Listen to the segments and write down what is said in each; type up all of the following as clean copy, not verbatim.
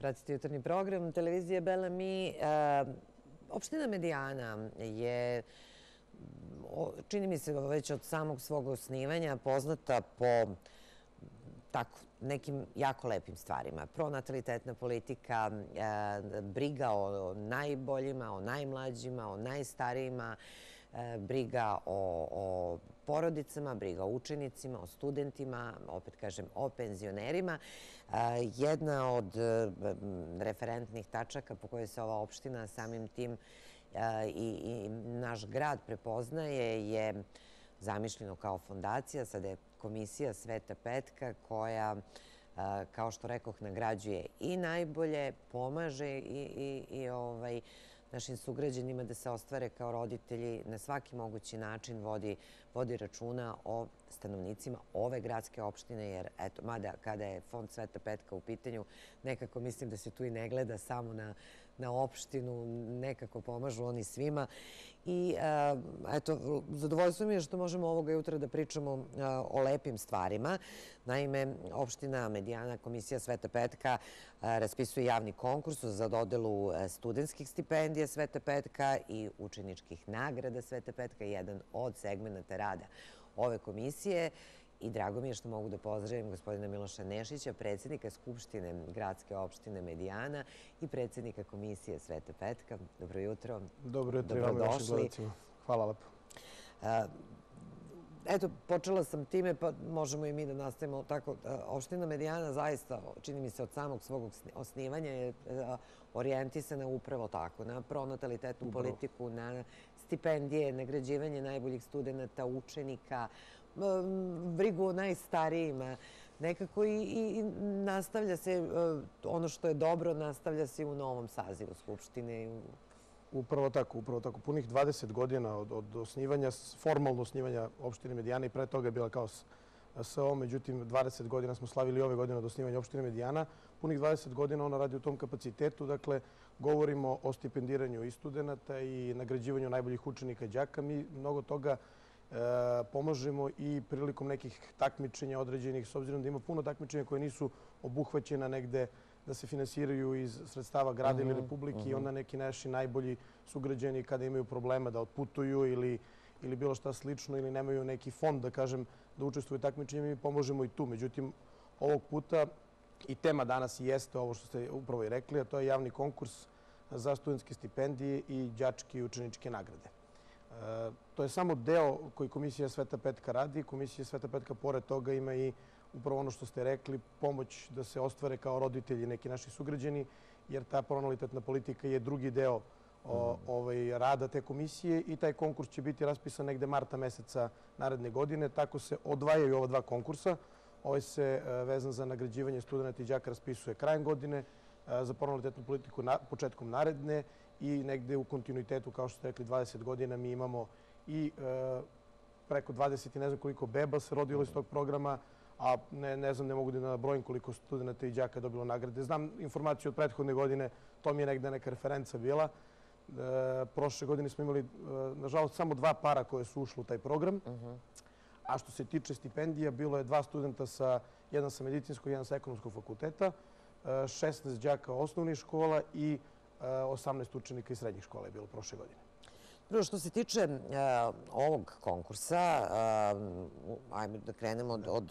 Pratite jutarnji program televizije Bellamy. Opština Medijana je, čini mi se već od samog svog osnivanja, poznata po tako nekim jako lepim stvarima. Pronatalitetna politika, briga o najboljima, o najmlađima, o najstarijima, briga o porodicama, briga o učenicima, o studentima, opet kažem o penzionerima. Jedna od referentnih tačaka po kojoj se ova opština samim tim i naš grad prepoznaje je zamišljeno kao fondacija. Sada je Komisija Sveta Petka koja, kao što rekoh, nagrađuje i najbolje, pomaže i našim sugrađanima da se ostvare kao roditelji, na svaki mogući način vodi računa o stanovnicima ove gradske opštine, jer eto, mada kada je Fond Sveta Petka u pitanju, nekako mislim da se tu i ne gleda samo na opštinu, nekako pomažu oni svima. I eto, zadovoljstvo mi je što možemo ovoga jutra da pričamo o lepim stvarima. Naime, opština Medijana, Komisija Sveta Petka raspisuje javni konkurs za dodelu studentskih stipendija Sveta Petka i učeničkih nagrada Sveta Petka, jedan od segmenata rada ove komisije. I drago mi je što mogu da pozdravim gospodina Miloša Nešića, predsjednika Skupštine gradske opštine Medijana i predsjednika Komisije Sveta Petka. Dobro jutro. Dobro jutro i vama i vašim gledacima. Hvala lepo. Eto, počela sam time, pa možemo i mi da nastavimo tako. Opština Medijana zaista, čini mi se, od samog svog osnivanja je orijentisana upravo tako, na pronatalitetnu politiku, na stipendije, nagrađivanje najboljih studenta, učenika, brigu o najstarijima. Nekako i nastavlja se, ono što je dobro, nastavlja se i u novom sazivu Skupštine. Upravo tako. Punih 20 godina od osnivanja, formalno osnivanja opštine Medijana i pre toga je bila kao SO, međutim 20 godina smo slavili ove godine od osnivanja opštine Medijana. Punih 20 godina ona radi u tom kapacitetu, dakle govorimo o stipendiranju i studenta i nagrađivanju najboljih učenika i đaka. Mi mnogo toga pomažemo i prilikom nekih takmičenja određenih, s obzirom da ima puno takmičenja koje nisu obuhvaćena negde da se finansiraju iz sredstava grada ili republike i onda neki naši najbolji sugrađani kada imaju problema da otputuju ili bilo šta slično ili nemaju neki fond, da kažem, da učestvuju u takmičenjima, mi pomožemo i tu. Međutim, ovog puta i tema danas jeste ovo što ste upravo i rekli, a to je javni konkurs za studentske stipendije i đačke i učeničke nagrade. To je samo deo koji Komisija Sveta Petka radi. Komisija Sveta Petka pored toga ima i upravo ono što ste rekli, pomoć da se ostvare kao roditelji neki naši sugrađani, jer ta pronatalitetna politika je drugi deo rada te komisije i taj konkurs će biti raspisan negde marta meseca naredne godine. Tako se odvajaju ova dva konkursa. Ovaj se vezan za nagrađivanje studenta i đaka raspisuje krajem godine, za pronatalitetnu politiku početkom naredne i negde u kontinuitetu, kao što ste rekli, 20 godina mi imamo i preko 20 i ne znam koliko beba se rodilo iz tog programa, a ne znam, ne mogu da nabrojim koliko studenta i đaka je dobilo nagrade. Znam informaciju od prethodne godine, to mi je negde neka referenca bila. Prošle godine smo imali, nažalost, samo 2 para koje su ušli u taj program. A što se tiče stipendija, bilo je 2 studenta, jedan sa medicinskog, jedan sa ekonomskog fakulteta, 16 đaka osnovnih škola i 18 učenika iz srednjih škola je bilo prošle godine. Prvo, što se tiče ovog konkursa, ajmo da krenemo od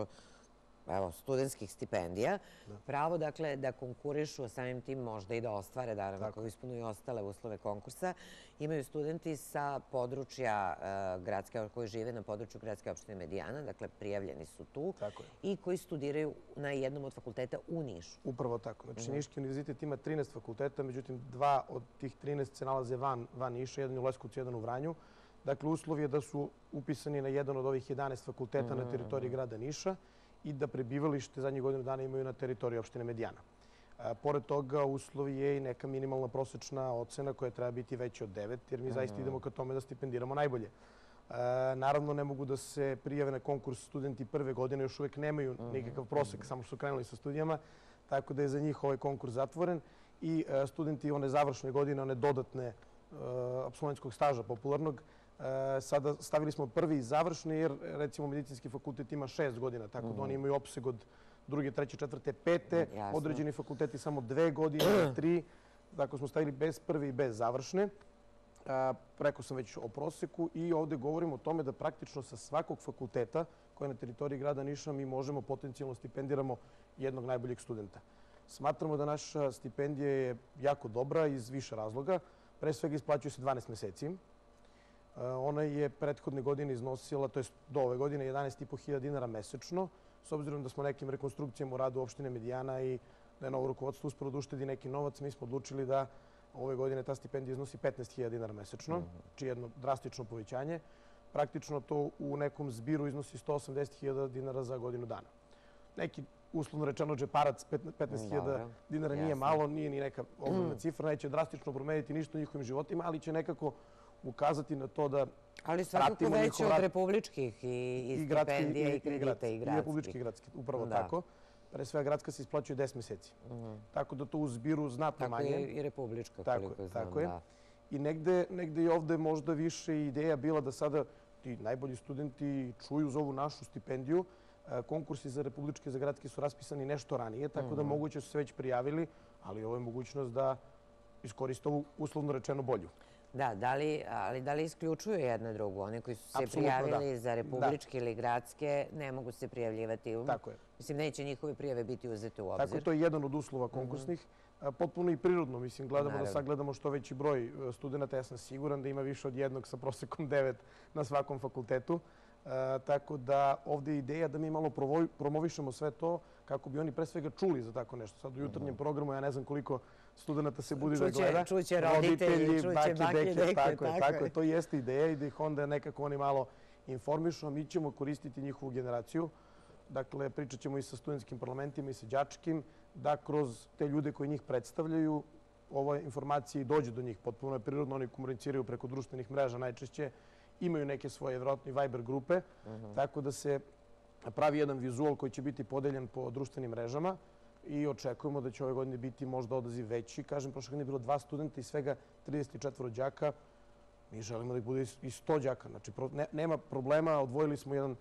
studentskih stipendija. Pravo, dakle, da konkurišu, a samim tim možda i da ostvare, naravno, ako ispunuju ostale uslove konkursa, imaju studenti sa područja koji žive na području gradske opštine Medijana, dakle, prijavljeni su tu i koji studiraju na jednom od fakulteta u Nišu. Upravo tako. Znači, Niški univerzitet ima 13 fakulteta, međutim, 2 od tih 13 se nalaze van Niša, jedan u Leskovcu, jedan u Vranju. Dakle, uslov je da su upisani na jedan od ovih 11 fakulteta na teritoriji grada Niša i da prebivalište zadnjih godinu dana imaju na teritoriji opštine Medijana. Pored toga, uslov je i neka minimalna prosečna ocena koja treba biti veća od 9, jer mi zaista idemo ka tome da stipendiramo najbolje. Naravno, ne mogu da se prijave na konkurs studenti prve godine, još uvek nemaju nikakav prosek, samo su krenuli sa studijama, tako da je za njih ovaj konkurs zatvoren i studenti one završne godine, one dodatne apsolventskog staža popularnog, sada stavili smo prvi i završni, jer recimo medicinski fakultet ima 6 godina, tako da oni imaju opseg od druge, treće, četvrte, pete, Jasno. određeni fakulteti samo 2 godine, 3. Tako smo stavili bez prve i bez završne. Rekao sam već o proseku i ovde govorimo o tome da praktično sa svakog fakulteta koji je na teritoriji grada Niša mi možemo potencijalno stipendiramo jednog najboljeg studenta. Smatramo da naša stipendija je jako dobra iz više razloga. Pre svega isplaćuje se 12 meseci. Ona je prethodne godine iznosila, to je do ove godine, 11.500 dinara mesečno. S obzirom da smo nekim rekonstrukcijama u radu opštine Medijana i da je novo rukovodstvo uspelo da uštedi neki novac, mi smo odlučili da ove godine ta stipendija iznosi 15.000 dinara mesečno, či jedno drastično povećanje. Praktično to u nekom zbiru iznosi 180.000 dinara za godinu dana. Neki, uslovno rečeno, džeparac 15.000 dinara nije malo, nije ni neka ogromna cifra, neće drastično promeniti ništa u njihovim životima, ali će nekako ukazati na to da ali svakako veće od republičkih i stipendije i kredita i gradskih. I republički i gradski, upravo tako. Pre svega gradska se isplaćuje 10 meseci. Tako da to u zbiru znatno manje. Tako je i republička, koliko znam. Tako je. I negde je ovde možda više ideja bila da sada ti najbolji studenti čuju za ovu našu stipendiju. Konkursi za republičke i za gradske su raspisani nešto ranije, tako da moguće su se već prijavili, ali ovo je mogućnost da iskoriste ovu uslovno rečeno bolju. Da, ali da li isključuju jedna drugu? Oni koji su se prijavili za republičke ili gradske ne mogu se prijavljivati. Tako je. Mislim, neće njihove prijave biti uzete u obzir. Tako, to je jedan od uslova konkursnih. Potpuno i prirodno, mislim, gledamo da sagledamo što veći broj studenta. Ja sam siguran da ima više od jednog sa prosekom 9 na svakom fakultetu. Tako da ovde je ideja da mi malo promovišemo sve to kako bi oni pre svega čuli za tako nešto. Sad u jutarnjem programu ja ne znam koliko studenta se budi da gleda. Čuće roditelji, čuće bake, deke. Tako je, to jeste ideja i da ih onda nekako oni malo informišu, a mi ćemo koristiti njihovu generaciju. Dakle, pričat ćemo i sa studentskim parlamentima i sa đačkim, da kroz te ljude koji njih predstavljaju ove informacije dođu do njih. Potpuno je prirodno, oni komuniciraju preko društvenih mreža najčešće, imaju neke svoje vjerojatno i Viber grupe, tako da se pravi jedan vizual koji će biti podeljen po društvenim mrežama i očekujemo da će ove godine biti možda odaziv veći. Kažem, prošle godine je bilo 2 studenta i svega 34 đaka. Mi želimo da ih bude i 100 đaka. Znači, nema problema, odvojili smo jedan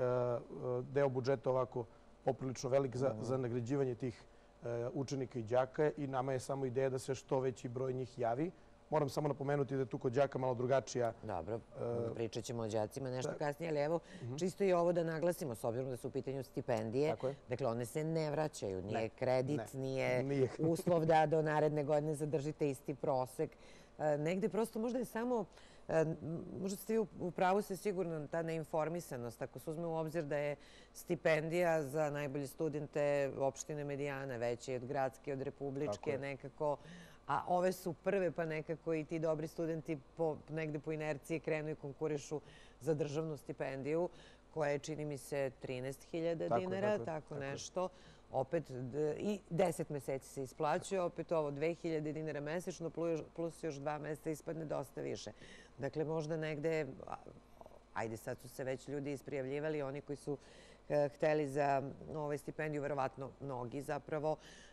deo budžeta ovako poprilično velik za nagrađivanje tih učenika i đaka i nama je samo ideja da se što veći broj njih javi. Moram samo napomenuti da je tu kod đaka malo drugačija. Dobro, pričat ćemo o đacima nešto kasnije, ali evo, čisto i ovo da naglasimo, s obzirom da su u pitanju stipendije. Dakle, one se ne vraćaju, nije kredit, nije uslov da do naredne godine zadržite isti prosek. Negde prosto možda je samo, možda ste vi u pravu se sigurno ta neinformisanost. Ako se uzme u obzir da je stipendija za najbolje studente opštine Medijana veće od gradske, od republičke nekako, a ove su prve pa nekako i ti dobri studenti negde po inerciji krenu i konkurišu za državnu stipendiju koja je, čini mi se, 13.000 dinara, tako nešto. Opet i 10 meseci se isplaćuje, opet ovo 2.000 dinara mesečno plus još 2 meseca ispadne dosta više. Dakle, možda negde, ajde sad su se već ljudi isprijavljivali, oni koji su hteli za stipendiju, verovatno mnogi zapravo,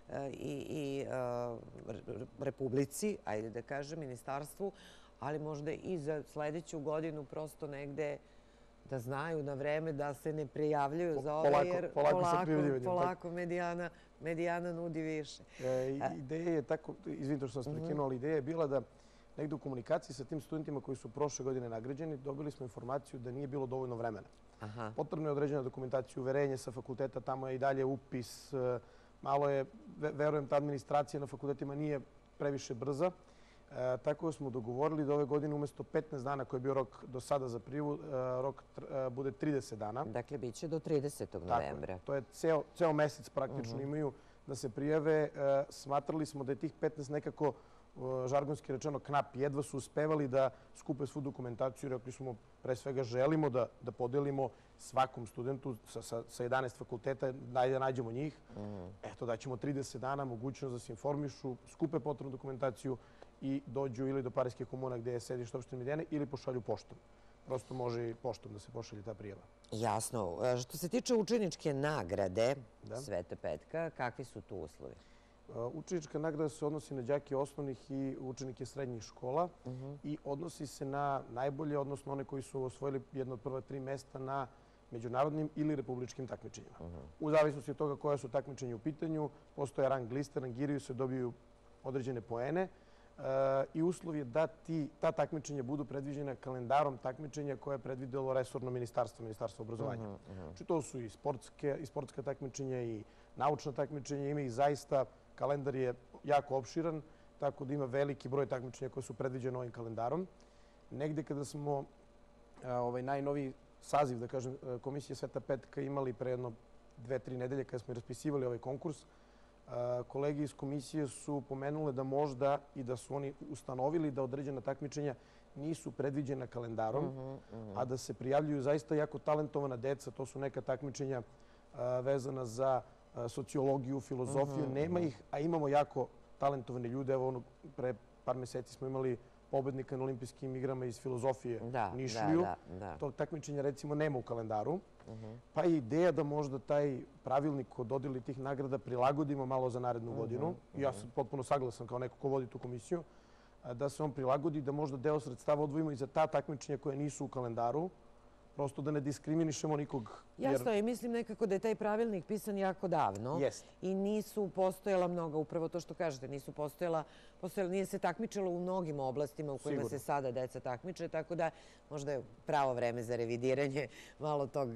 i Republici, ajde da kažem, ministarstvu, ali možda i za sledeću godinu prosto negde da znaju na vreme da se ne prijavljuju za ove, jer polako Medijana nudi više. Ideja je tako, izvinite što sam prekinuo, ali ideja je bila da negde u komunikaciji sa tim studentima koji su prošle godine nagrađeni, dobili smo informaciju da nije bilo dovoljno vremena. Potrebno je određena dokumentacija, uverenje sa fakulteta, tamo je i dalje upis. Malo je, verujem, ta administracija na fakultetima nije previše brza. Tako smo dogovorili da ove godine umjesto 15 dana koji je bio rok do sada za prijavu, rok bude 30 dana. Dakle, bit će do 30. novembra. To je ceo mesec praktično imaju da se prijave. Smatrali smo da je tih 15 nekako, žargonski rečeno, knap. Jedva su uspevali da skupe svu dokumentaciju. Rekli smo, pre svega želimo da podelimo svakom studentu sa 11 fakulteta, da nađemo njih. Eto, daćemo 30 dana mogućnost da se informišu, skupe potrebnu dokumentaciju i dođu ili do Parijske komuna gde je sedište opštine Medijane ili pošalju poštom. Prosto može i poštom da se pošalje ta prijava. Jasno. Što se tiče učeničke nagrade Svete Petka, kakvi su tu uslovi? Učenička nagrada se odnosi na đake osnovnih i učenike srednjih škola i odnosi se na najbolje, odnosno one koji su osvojili jedno od prva 3 mesta na međunarodnim ili republičkim takmičenjima. U zavisnosti od toga koja su takmičenja u pitanju, postoje rang liste, rangiraju se, dobiju određene poene i uslov je da ta takmičenja budu predviđena kalendarom takmičenja koje je predvidelo resorno ministarstvo obrazovanja. Znači to su i sportska takmičenja i naučna takmičenja, ima i zaista kalendar je jako opširan, tako da ima veliki broj takmičenja koje su predviđene ovim kalendarom. Negde kada smo najnoviji saziv, da kažem, Komisije Sveta Petka imali pre jedno 2-3 nedelje kada smo raspisivali ovaj konkurs, kolege iz komisije su pomenule da možda i da su oni ustanovili da određena takmičenja nisu predviđena kalendarom, a da se prijavljuju zaista jako talentovana deca. To su neka takmičenja vezana za sociologiju, filozofiju. Nema ih, a imamo jako talentovane ljude. Evo, pre par meseci smo imali pobednika na olimpijskim igrama iz filozofije Nišliju. Tog takmičenja recimo nema u kalendaru. Pa je ideja da možda taj pravilnik o dodeli tih nagrada prilagodimo malo za narednu godinu. Ja sam potpuno saglasan kao neko ko vodi tu komisiju, da se on prilagodi, da možda deo sredstava odvojimo i za ta takmičenja koje nisu u kalendaru, prosto da ne diskriminišemo nikog. Jasno je, mislim nekako da je taj pravilnik pisan jako davno i nisu postojala mnoga, upravo to što kažete, nije se takmičilo u mnogim oblastima u kojima se sada deca takmiče, tako da možda je pravo vreme za revidiranje malo tog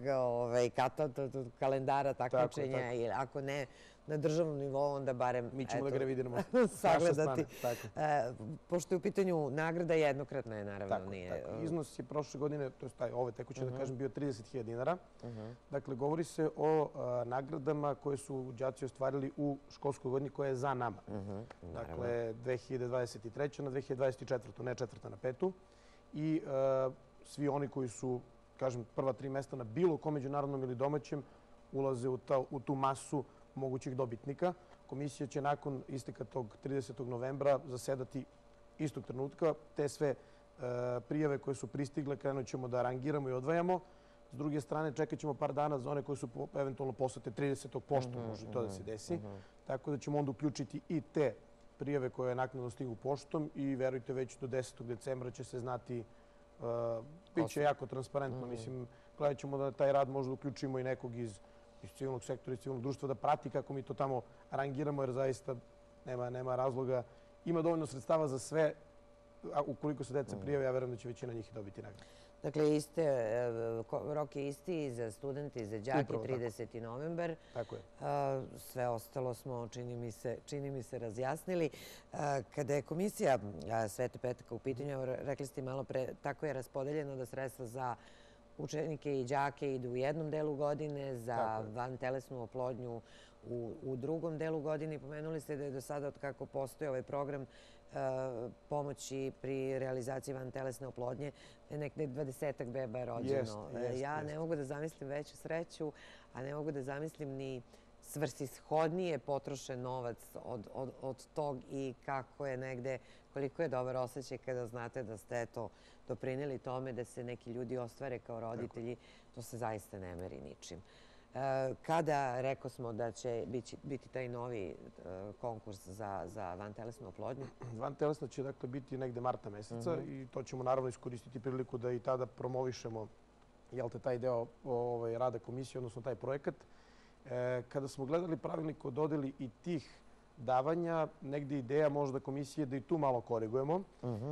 kalendara takmičenja ili ako ne na državnom nivou, onda barem mi ćemo da ga revidiramo sagledati. Pošto je u pitanju nagrada, jednokratna je naravno. Iznos je prošle godine, to je ove tekuće da kažem, bio 30.000 dinara. Dakle, govori se o nagradama koje su đaci ostvarili u školskoj godini koja je za nama. Dakle, 2023. na 2024. ne četvrta na petu. I svi oni koji su, kažem, prva 3 mesta na bilo kom međunarodnom ili domaćem ulaze u tu masu mogućih dobitnika. Komisija će nakon isteka tog 30. novembra zasedati istog trenutka. Te sve prijave koje su pristigle krenut ćemo da rangiramo i odvajamo. S druge strane, čekat ćemo par dana za one koje su eventualno poslate 30. poštom, može to da se desi. Tako da ćemo onda uključiti i te prijave koje naknadno stigu poštom i verujte, već do 10. decembra će se znati. Biće jako transparentno. Mislim, gledat ćemo da taj rad možda uključimo i nekog iz civilnog sektora, iz civilnog društva, da prati kako mi to tamo rangiramo, jer zaista nema razloga. Ima dovoljno sredstava za sve, a ukoliko se deca prijave, ja verujem da će većina njih dobiti nagradu. Dakle, rok je isti i za studente i za đake, 30. novembar. Tako je. Sve ostalo smo, čini mi se, razjasnili. Kada je Komisija Svete Petka u pitanju, rekli ste malo pre, tako je raspodeljeno da sredstva za učenike i đake idu u jednom delu godine, za vantelesnu oplodnju u drugom delu godine. Pomenuli ste da je do sada, od kako postoji ovaj program pomoći pri realizaciji vantelesne oplodnje, nekde 20-ak beba je rođeno. Ja ne mogu da zamislim veću sreću, a ne mogu da zamislim ni svrsishodnije potrošen novac od tog i kako je negde, koliko je dobar osjećaj kada znate da ste doprineli tome da se neki ljudi ostvare kao roditelji, to se zaista ne meri ničim. Kada rekao smo da će biti taj novi konkurs za vantelesnu oplodnju? Vantelesna će dakle biti negde marta meseca i to ćemo naravno iskoristiti priliku da i tada promovišemo taj deo rada komisije, odnosno taj projekat. Kada smo gledali pravilnik o dodeli i tih davanja, negde ideja možda komisije da i tu malo korigujemo.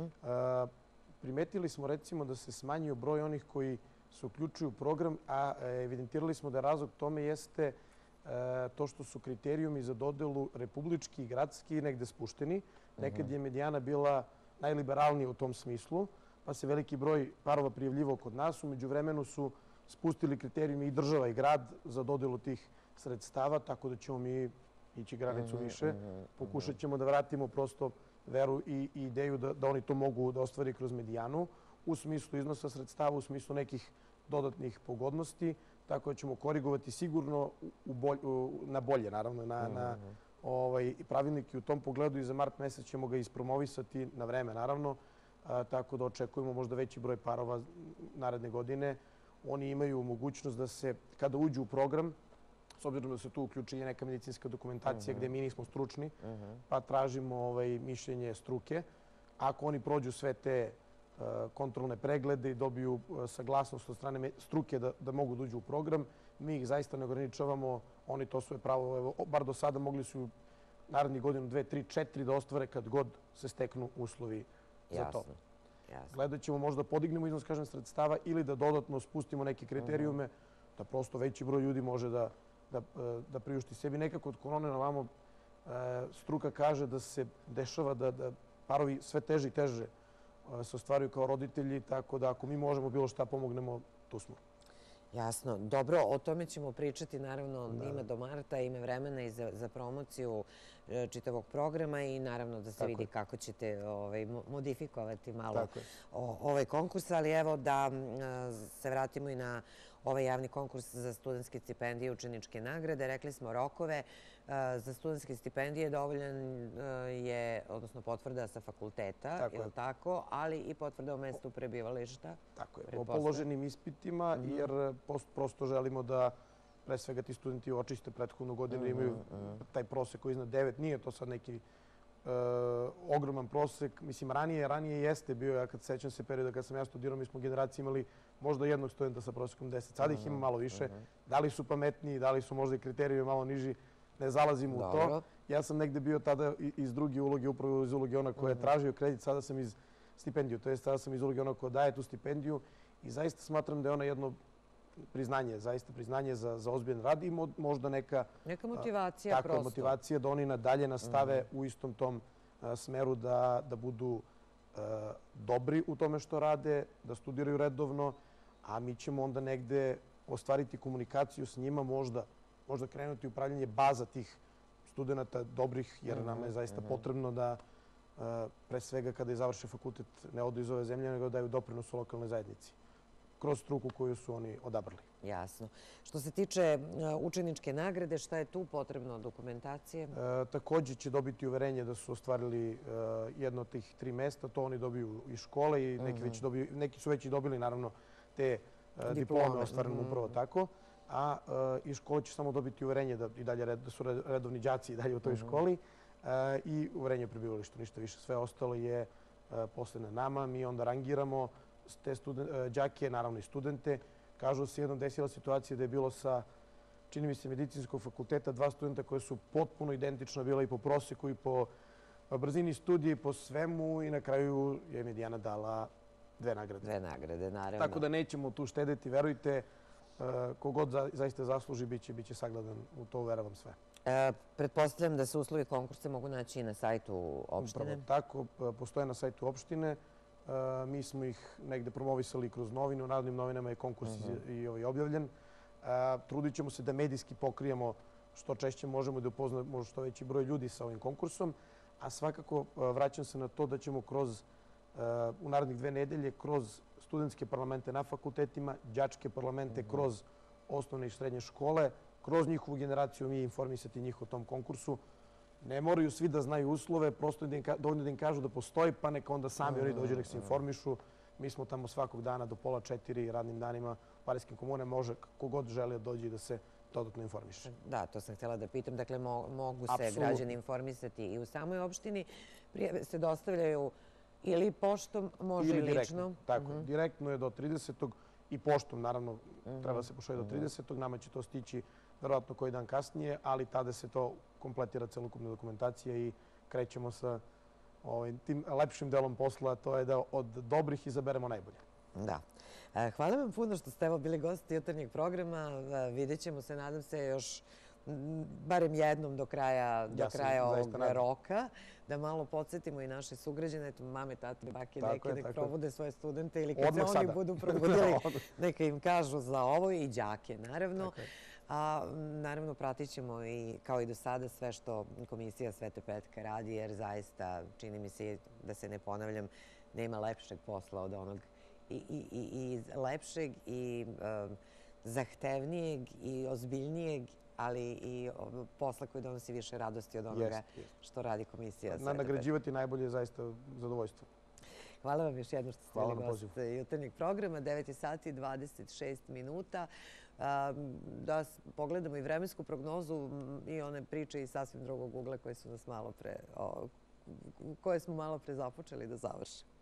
Primetili smo recimo da se smanjio broj onih koji se uključuju u program, a evidentirali smo da razlog tome jeste to što su kriterijumi za dodelu republički i gradski negde spušteni. Nekad je medijana bila najliberalnija u tom smislu, pa se veliki broj parova prijavljivao kod nas. U međuvremenu su spustili kriterijumi i država i grad za dodelu tih sredstava, tako da ćemo mi ići granicu više. Pokušat ćemo da vratimo prosto veru i ideju da oni to mogu da ostvari kroz medijanu u smislu iznosa sredstava, u smislu nekih dodatnih pogodnosti, tako da ćemo korigovati sigurno na bolje, naravno, na pravilnik i u tom pogledu i za mart mesec ćemo ga ispromovisati na vreme, naravno, tako da očekujemo možda veći broj parova naredne godine. Oni imaju mogućnost da se, kada uđu u program, s obzirom da se tu uključi neka medicinska dokumentacija gde mi nismo stručni, pa tražimo mišljenje struke. Ako oni prođu sve te kontrolne preglede i dobiju saglasnost od strane struke da mogu da uđu u program. Mi ih zaista ne ograničavamo, oni to svoje pravo, evo, bar do sada mogli su narednih godinu, 2, 3, 4 da ostvare kad god se steknu uslovi za to. Gledat ćemo možda podignemo iznos, kažem, sredstava ili da dodatno spustimo neke kriterijume, da prosto veći broj ljudi može da priušti sebi. Nekako od korone na vamo struka kaže da se dešava da parovi sve teže i teže se ostvaruju kao roditelji, tako da ako mi možemo bilo šta pomognemo, tu smo. Jasno. Dobro, o tome ćemo pričati. Naravno, ima do marta, ima vremena i za promociju čitavog programa i naravno da se vidi kako ćete modifikovati malo ovaj konkurs. Ali evo da se vratimo i na ovaj javni konkurs za studentske stipendije i učeničke nagrade. Rekli smo rokove. Za studentske stipendije dovoljan je, odnosno potvrda sa fakulteta, je li tako, ali i potvrda o mestu prebivališta. Tako je, o položenim ispitima, jer prosto želimo da pre svega ti studenti očiste prethodnu godinu, imaju taj prosek koji je iznad 9. Nije to sad neki ogroman prosek. Mislim, ranije jeste bio, ja kad sećam se perioda kad sam ja studirao, mi smo generaciji imali možda jednog studenta sa prosekom 10. Sada ih ima malo više. Da li su pametniji, da li su možda i kriterijumi malo niži, ne zalazimo u to. Ja sam negde bio tada iz druge uloge, upravo iz uloge ona koja je tražio kredit, sada sam iz stipendiju. To je, sada sam iz uloge ona koja daje tu stipendiju i zaista smatram da je ona jedno priznanje, zaista priznanje za ozbiljan rad i možda neka motivacija prosto. Tako je, motivacija da oni nadalje nastave u istom tom smeru da budu dobri u tome što rade, da studiraju redovno, a mi ćemo onda negde ostvariti komunikaciju s njima, možda krenuti u upravljanje baza tih studenta dobrih, jer nam je zaista potrebno da pre svega kada je završe fakultet ne odu iz ove zemlje, nego daju doprinos u lokalnoj zajednici kroz struku koju su oni odabrali. Jasno. Što se tiče učeničke nagrade, šta je tu potrebno dokumentacije? Takođe će dobiti uverenje da su ostvarili jedno od tih 3 mesta. To oni dobiju iz škole i neki su već i dobili naravno te diplome ostvarene upravo tako. A iz škole će samo dobiti uverenje da su redovni đaci i dalje u toj školi i uverenje o prebivalištu, ništa više. Sve ostalo je posle na nama. Mi onda rangiramo te đake, naravno i studente. Kažu se jednom desila situacija da je bilo sa, čini mi se, medicinskog fakulteta 2 studenta koje su potpuno identična bila i po proseku i po brzini studije i po svemu i na kraju je Medijana dala 2 nagrade. 2 nagrade, naravno. Tako da nećemo tu štedeti, verujte. Kogod zaista zasluži, biće sagledan, u to uveravam sve. Pretpostavljam da se uslovi konkursa mogu naći i na sajtu opštine. Upravo tako, postoje na sajtu opštine. Mi smo ih negde promovisali kroz novine, u Narodnim novinama je konkurs i objavljen. Trudit ćemo se da medijski pokrijemo što češće možemo da upoznamo što veći broj ljudi sa ovim konkursom, a svakako vraćam se na to da ćemo u narednih 2 nedelje kroz studentske parlamente na fakultetima, đačke parlamente kroz osnovne i srednje škole, kroz njihovu generaciju mi informisati njih o tom konkursu. Ne moraju svi da znaju uslove, prosto dovoljno da im kažu da postoji, pa neka onda sami oni dođu, nek se informišu. Mi smo tamo svakog dana do pola 4 radnim danima u Pariskim komune. Može kogod želi da dođe i da se dodatno informiše. Da, to sam htjela da pitam. Dakle, mogu se građani informisati i u samoj opštini. Prijave se dostavljaju ili poštom, može i lično. Tako, direktno je do 30. i poštom, naravno, treba se pošalje do 30. Nama će to stići verovatno koji dan kasnije, ali tada se to kompletira celokupna dokumentacija i krećemo sa tim lepšim delom posla, to je da od dobrih izaberemo najbolje. Da. Hvala vam puno što ste evo bili gosti jutarnjeg programa. Vidjet ćemo se, nadam se, još barem jednom do kraja ovog roka, da malo podsjetimo i naše sugrađane, mame, tate, bake, deke, nek probude svoje studente ili kad se oni budu probudili, neka im kažu za ovo i đake, naravno. A naravno pratit ćemo i kao i do sada sve što Komisija Svete Petke radi, jer zaista čini mi se, da se ne ponavljam, nema lepšeg posla od onog i lepšeg i zahtevnijeg i ozbiljnijeg, ali i posla koji donosi više radosti od onoga što radi Komisija Svete Petke. Nagrađivati najbolje je zaista zadovoljstvo. Hvala vam još jedno što ste bili gost jutarnjeg programa. 9 sati i 26 minuta. Da pogledamo i vremensku prognozu i one priče iz sasvim drugog ugla koje smo malo pre započeli da završimo.